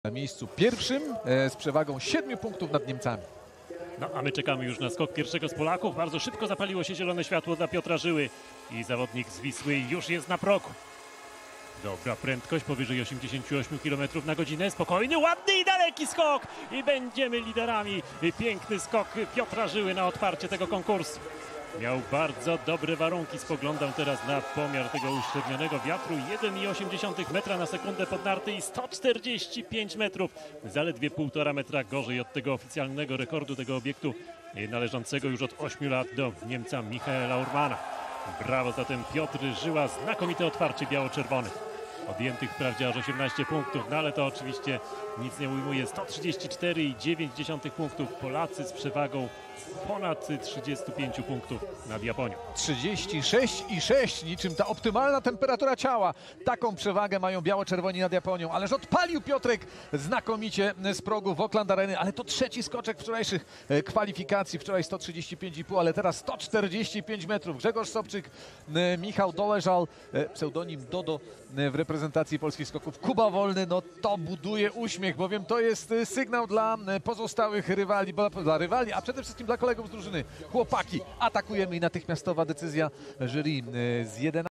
Na miejscu pierwszym z przewagą 7 punktów nad Niemcami. No, a my czekamy już na skok pierwszego z Polaków. Bardzo szybko zapaliło się zielone światło dla Piotra Żyły i zawodnik z Wisły już jest na progu. Dobra prędkość, powyżej 88 km na godzinę. Spokojny, ładny i daleki skok. I będziemy liderami. Piękny skok Piotra Żyły na otwarcie tego konkursu. Miał bardzo dobre warunki. Spoglądam teraz na pomiar tego uśrednionego wiatru. 1,8 metra na sekundę pod narty i 145 metrów. Zaledwie 1,5 metra gorzej od tego oficjalnego rekordu tego obiektu należącego już od 8 lat do Niemca Michaela Urmana. Brawo zatem Piotr Żyła. Znakomite otwarcie biało-czerwonych. Odjętych wprawdzie aż 18 punktów, no ale to oczywiście nic nie ujmuje. 134,9 punktów. Polacy z przewagą ponad 35 punktów nad Japonią. 36,6, niczym ta optymalna temperatura ciała. Taką przewagę mają biało-czerwoni nad Japonią. Ależ odpalił Piotrek znakomicie z progu w Auckland Areny, ale to trzeci skoczek wczorajszych kwalifikacji. Wczoraj 135,5, ale teraz 145 metrów. Grzegorz Sobczyk, Michał Doleżal, pseudonim Dodo w reprezentacji polskich skoków. Kuba Wolny, no to buduje uśmiech, bowiem to jest sygnał dla pozostałych rywali, a przede wszystkim dla kolegów z drużyny. Chłopaki, atakujemy i natychmiastowa decyzja jury z 11.